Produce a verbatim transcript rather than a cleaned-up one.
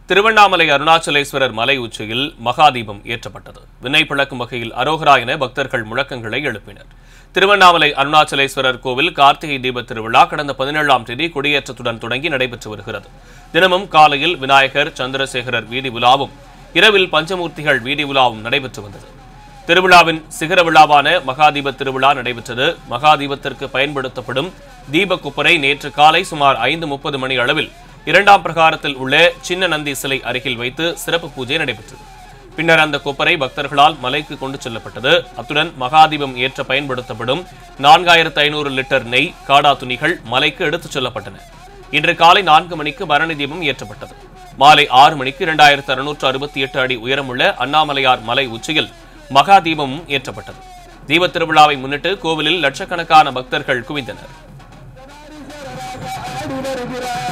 திருவண்ணாமலை அருணாச்சலேஸ்வரர் மலை உச்சியில் மகாதீபம் ஏற்றப்பட்டது. விண்ணை பிளக்கும் வகையில் அரோகரா என பக்தர்கள் முழக்கங்களை எழுப்பினர். திருவண்ணாமலை அருணாச்சலேஸ்வரர் கோவில் கார்த்திகை தீப திருவிழா கடந்த பதினேழாம் தேதி கொடியேற்றத்துடன் தொடங்கி நடைபெற்று வருகிறது. தினமும் காலையில் விநாயகர், சந்திரசேகரர் வீதி உலாவும், இரவில் பஞ்சமூர்த்திகள் வீதி உலாவும் நடைபெற்று வந்தது. திருவிழாவின் சிகர விழாவான மகாதீப திருவிழா நடைபெற்றது. மகாதீபத்திற்கு பயன்படுத்தப்படும் தீப குப்பரை நேற்று காலை சுமார் ஐந்து முப்பது மணி அளவில் இரண்டாம் பிரகாரத்தில் உள்ள சின்ன நந்தி சிலை அருகில் வைத்து சிறப்பு பூஜை நடைபெற்றது. பின்னர் அந்த கொப்பரை பக்தர்களால் மலைக்கு கொண்டு செல்லப்பட்டது. அத்துடன் மகாதீபம் ஏற்ற பயன்படுத்தப்படும் நான்காயிரத்து ஐநூறு லிட்டர் நெய், காடா துணிகள் மலைக்கு எடுத்துச் செல்லப்பட்டன. இன்று காலை நான்கு மணிக்கு பரணி தீபம் ஏற்றப்பட்டது. மாலை ஆறு மணிக்கு இரண்டாயிரத்து அறுநூற்று அறுபத்தி எட்டு அடி உயரமுள்ள அண்ணாமலையார் மலை உச்சியில் மகாதீபமும் ஏற்றப்பட்டது. தீபத் திருவிழாவை முன்னிட்டு கோவிலில் லட்சக்கணக்கான பக்தர்கள் குவிந்தனர்.